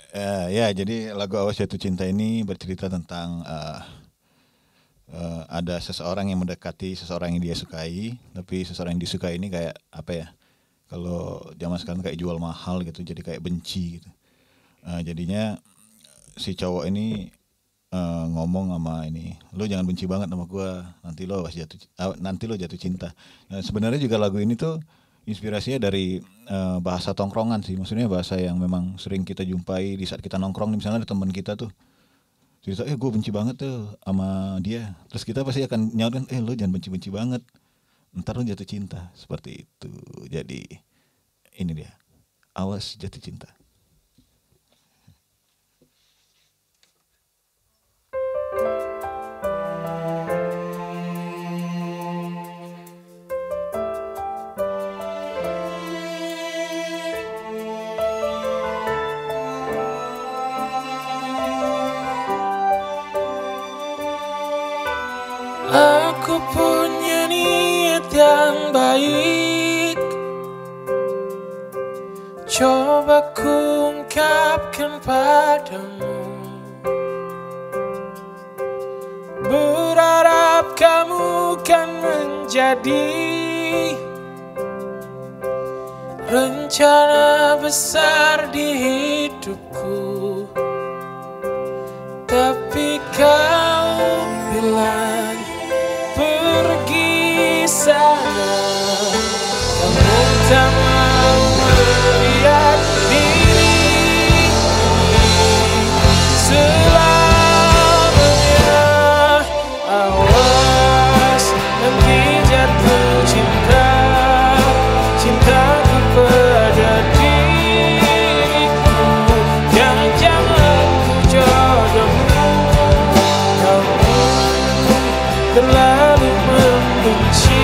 Ya, jadi lagu Awas Jatuh Cinta ini bercerita tentang ada seseorang yang mendekati seseorang yang dia sukai, tapi seseorang yang disukai ini kayak apa ya? Kalau zaman sekarang kayak jual mahal gitu, jadi kayak benci gitu. Jadinya si cowok ini ngomong sama ini, lo jangan benci banget sama gua, nanti lo jatuh cinta. Nah, sebenarnya juga lagu ini tuh inspirasinya dari bahasa tongkrongan sih, maksudnya bahasa yang memang sering kita jumpai di saat kita nongkrong nih, misalnya ada teman kita tuh cerita, gue benci banget tuh sama dia, terus kita pasti akan nyautin, lo jangan benci-benci banget, ntar lo jatuh cinta, seperti itu. Jadi ini dia, awas jatuh cinta. Aku punya niat yang baik, coba ku ungkapkan padamu. Berharap kamu kan menjadi rencana besar di hidupku. Tapi kau bilang pergi sana, kamu tak mau melihat diri selamanya. Awas nanti jatuh cinta, cintaku pada diriku. Jangan-jangan ku jodohmu, kamu terlalu membenci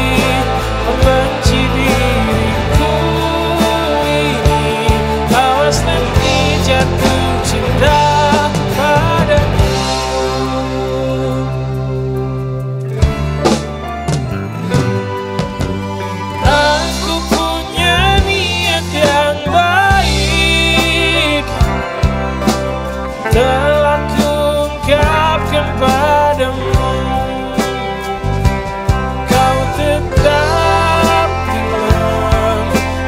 diriku ini. Awas nanti jatuh cinta padamu. Aku punya niat yang baik, telah kuungkapkan padamu. Kau tetap bilang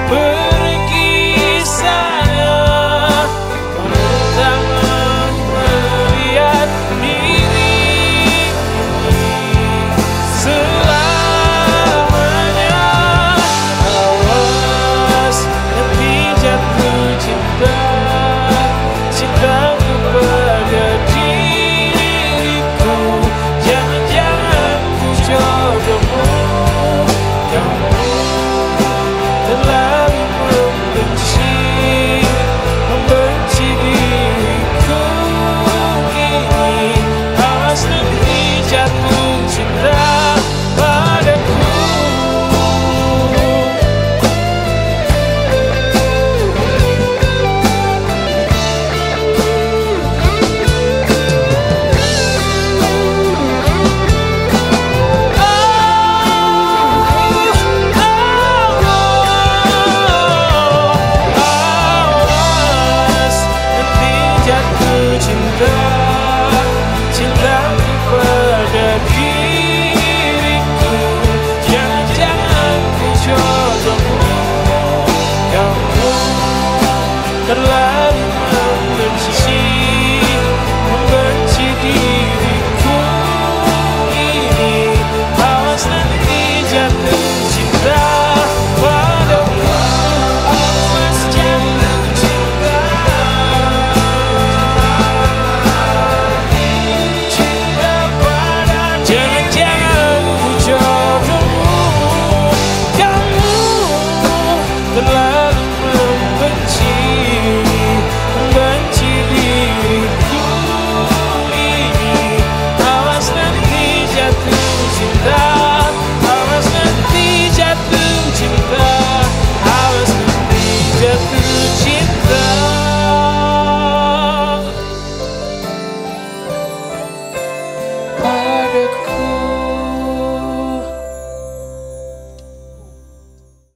pergi sana, kamu tak mau melihat diri selamanya. Awas nanti jatuh cinta, cintaku pada diriku. Jangan-jangan ku jodohmu, kamu terlalu membenci diriku ini. Awas nanti jatuh cinta padaku. Awas nanti jatuh cinta, cintaku pada diriku. Jangan-jangan ku jodohmu, kamu terlalu